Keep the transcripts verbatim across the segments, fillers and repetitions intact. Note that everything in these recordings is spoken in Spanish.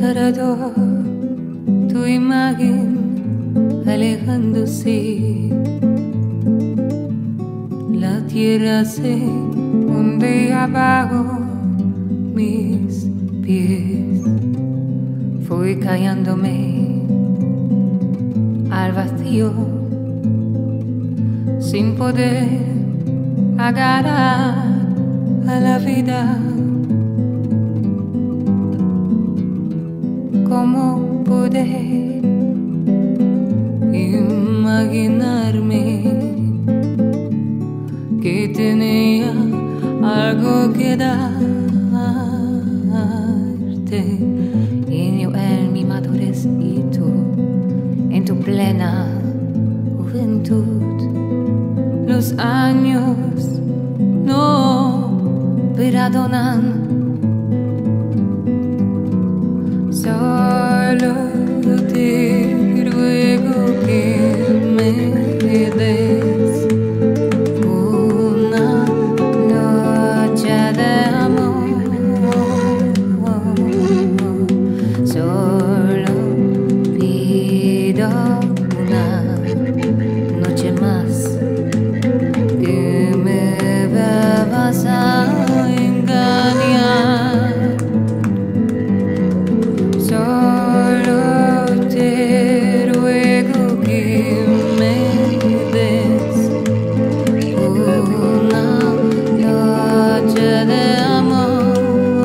alrededor, tu imagen alejándose. La tierra se hunde abajo mis pies. Fui cayéndome al vacío sin poder agarrar a la vida. ¿Cómo poder imaginarme que tenía algo que darte? Y yo en mi madurez y tú en tu plena juventud. Los años no perdonan. Solo te ruego que me des una noche de amor. Solo pido una noche más que me vas a engañar. Solo te ruego que me des una noche de amor.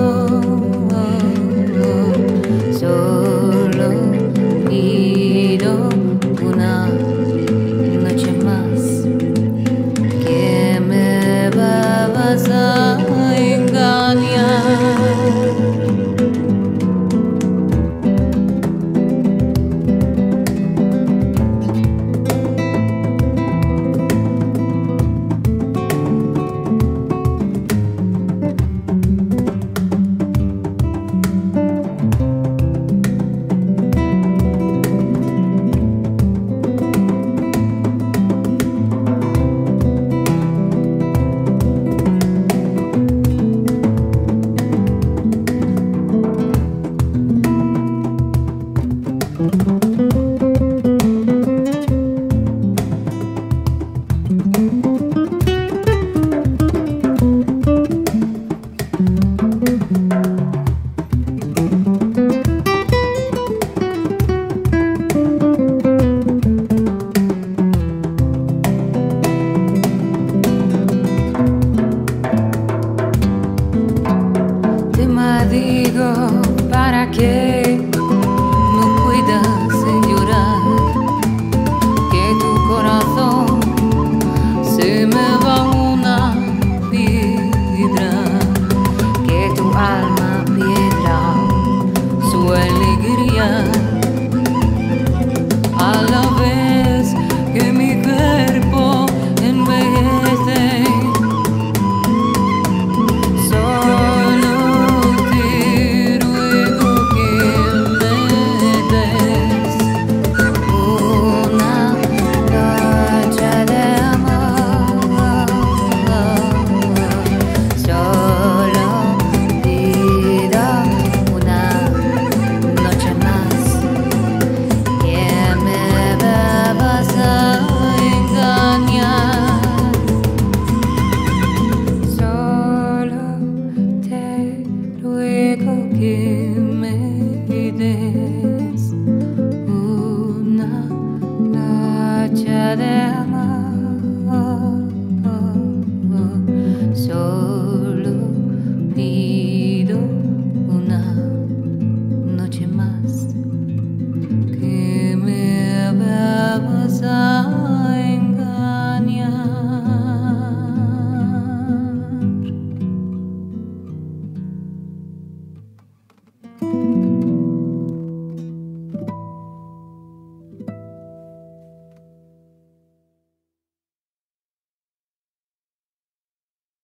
Solo pido una noche más que me vas a engañar. Te maldigo para que no puedas llorar, que tu corazón se me va una piedra, que tu alma piedra su alegría, a la vez que mi cuerpo envejece. Solo te ruego que me des una noche de amor. Solo pido una noche más que me vas a engañar. Solo te ruego que me des una noche de amor.